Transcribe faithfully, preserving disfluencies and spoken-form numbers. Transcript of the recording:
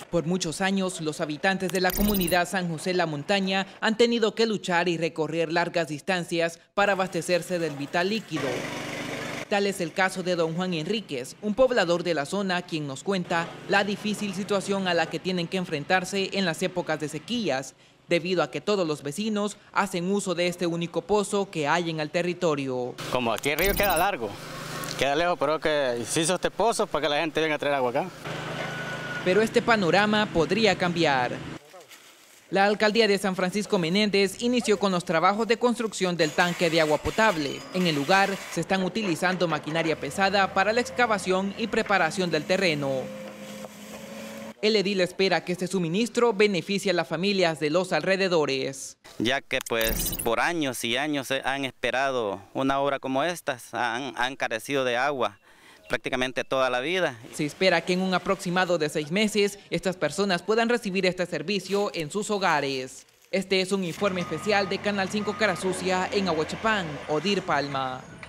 Por muchos años, los habitantes de la comunidad San José La Montaña han tenido que luchar y recorrer largas distancias para abastecerse del vital líquido. Tal es el caso de don Juan Enríquez, un poblador de la zona, quien nos cuenta la difícil situación a la que tienen que enfrentarse en las épocas de sequías, debido a que todos los vecinos hacen uso de este único pozo que hay en el territorio. Como aquí el río queda largo, queda lejos, pero que se hizo este pozo para que la gente venga a traer agua acá. Pero este panorama podría cambiar. La alcaldía de San Francisco Menéndez inició con los trabajos de construcción del tanque de agua potable. En el lugar se están utilizando maquinaria pesada para la excavación y preparación del terreno. El edil espera que este suministro beneficie a las familias de los alrededores. Ya que pues por años y años han esperado una obra como esta, han, han carecido de agua prácticamente toda la vida. Se espera que en un aproximado de seis meses estas personas puedan recibir este servicio en sus hogares. Este es un informe especial de Canal cinco Cara Sucia en Ahuachapán, Odir Palma.